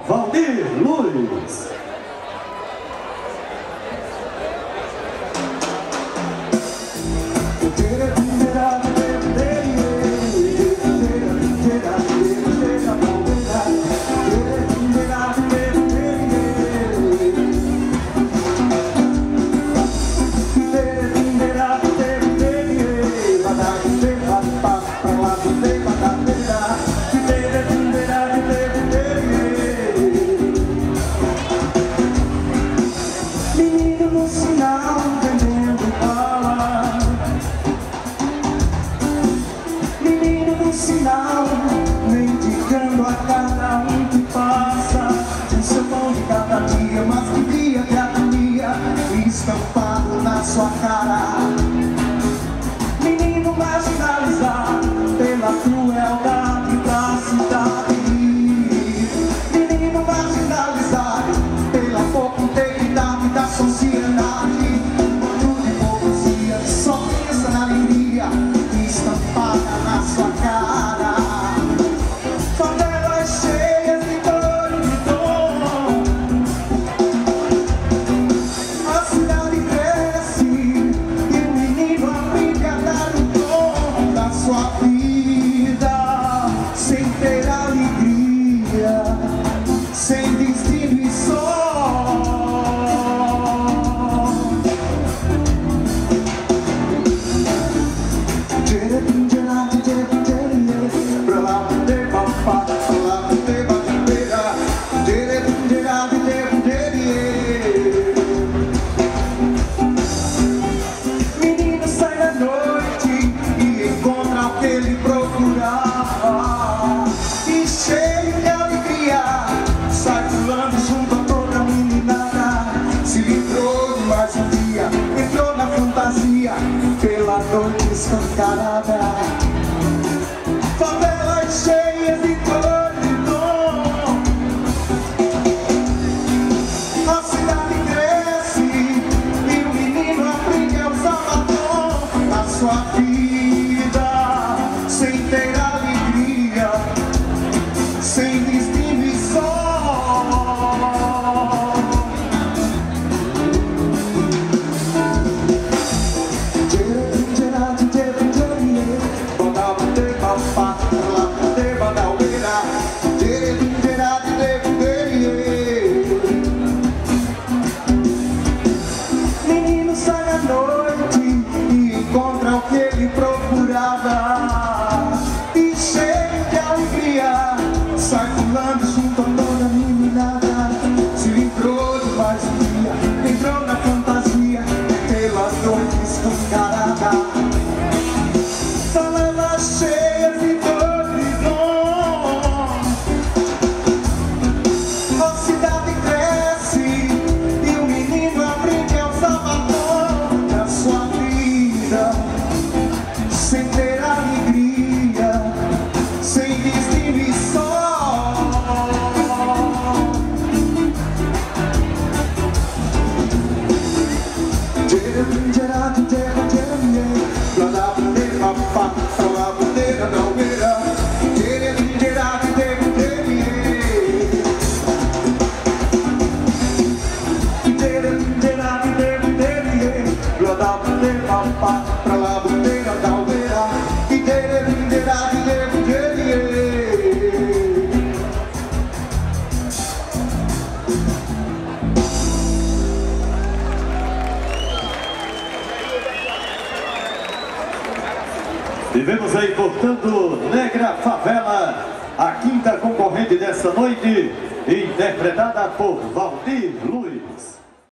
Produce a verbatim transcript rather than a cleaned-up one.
Valdir Luiz. Sinal, mendigando a cada um que passa, o seu pão de cada dia, mas que dia de agonia, estampado na sua cara. Menino marginalizado pela crueldade da cidade, menino marginalizado pela pouca integridade da sociedade. Quando de hipocrisia só pensa na alegria estampada na sua cara. Favelas cheias de dor e de dor, a cidade cresce e o menino aprende a dar o tom da sua vida, sem ter alegria, sem destino e sol. Menino sai da noite e encontra o que ele procurava, e cheio de alegria sai pulando junto a toda meninada. Se livrou de mais um dia, entrou na fantasia pela noite escancarada. Favelas cheias de cor e dor, a cidade cresce e o menino aprende a usar batom na sua vida, sem ter alegria, sem destino e sol. Menino sai à noite e encontra o que ele procurava, e cheio de alegria sai pulando junto a toda meninada. Se livrou de mais um dia, entrou na fantasia pela noite escancarada. Favelas cheias de dor e dor, a cidade cresce e o menino aprende a usar batom na sua vida, sem ter alegria, sem destino e sol. Pra lá, bandeira da aldeira, e dele, bandeira, dele, dele. E vemos aí, portanto, Negra Favela, a quinta concorrente desta noite, interpretada por Valdir Luiz.